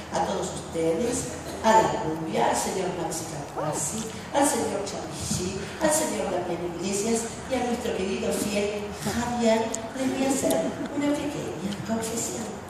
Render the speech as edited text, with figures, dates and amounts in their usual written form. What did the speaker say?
a todos ustedes, a la rubia, al señor Maxi Capazzi, al señor Chavichi, al señor Damián Iglesias y a nuestro querido fiel Javier, les voy a hacer una pequeña confesión.